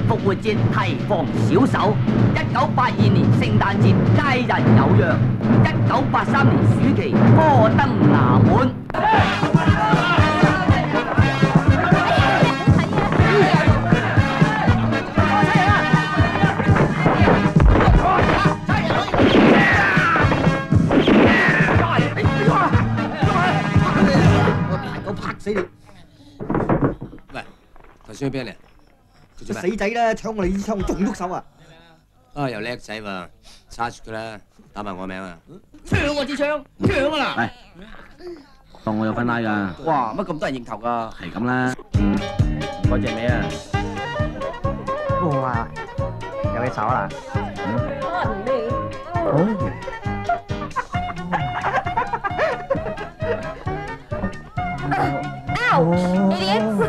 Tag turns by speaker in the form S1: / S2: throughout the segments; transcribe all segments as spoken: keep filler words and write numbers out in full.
S1: 復活節提防小手。一九八二年聖誕節佳人有約，一九八三年暑期摩登衙門。
S2: 死你！
S3: 喂，頭先去邊嚟？
S2: 個死仔咧搶我哋支槍，仲喐手啊！
S3: 啊，又叻仔喎，揸住佢啦，打埋我名啊！
S1: 搶我支槍，搶啊啦！
S4: 係，當我有份拉㗎。
S1: 哇，乜咁多人認頭㗎？
S4: 係咁啦。唔該借你啊！
S2: 哇，有嘢炒啦！哦。
S5: Idiot！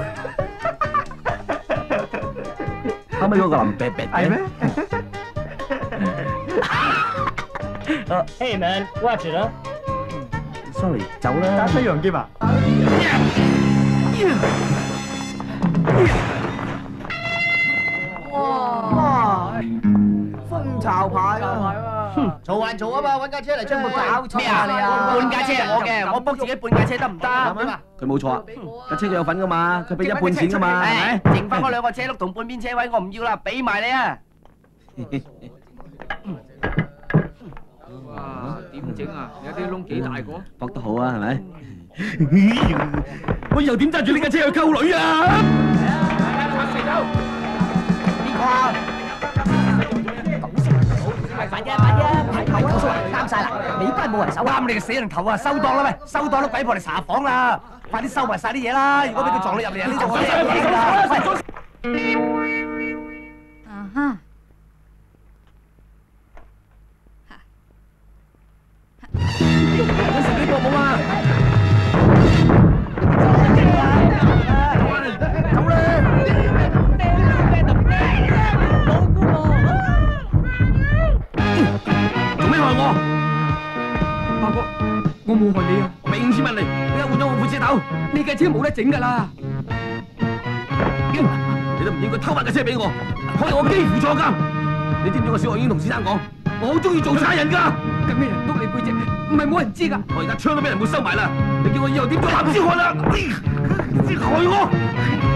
S4: 後尾嗰個林伯伯
S2: 係咩
S6: ？Hey man, watch it 啊
S4: ！Sorry， 走啦！
S2: 打西洋劍啊！哇！蜂巢牌啊！
S1: 嘈還嘈啊嘛，揾架車嚟將佢搞錯
S2: 咩啊？
S1: 你啊！半架車係我嘅，我 book 自己半架車得唔得？
S4: 佢冇錯啊，架車佢有份㗎嘛，佢俾一半錢㗎嘛，係咪？
S1: 剩翻嗰兩個車轆同半邊車位我唔要啦，俾埋你啊！
S6: 哇，點整啊？有啲窿幾大個？
S4: 搏得好啊，係咪？我以後點揸住呢架車去溝女啊？
S1: 邊個啊？ 快啲啊！快啲啊！排頭啊！啱晒啦！你班冇人手啱你個死人頭啊！收檔啦喂！收檔都鬼婆嚟查房啦！快啲收埋晒啲嘢啦！如果俾佢撞你入嚟啊，呢度我哋嘢㗎啦！
S5: 啊哈！
S4: 有時你搏冇啊！走啦！ 我，
S6: 八哥，我冇害你啊！
S4: 我俾五千蚊你，你而家換咗我副車頭，
S6: 呢架車冇得整噶啦！
S4: 你都唔應該偷埋架車俾我，害我幾乎坐監。你知唔知我小學已經同先生講，我好中意做差人㗎。
S6: 咁咩人篤你背脊，唔係冇人知㗎。
S4: 我而家槍都俾人沒收埋啦，你叫我以後點做男子漢啊？你害我！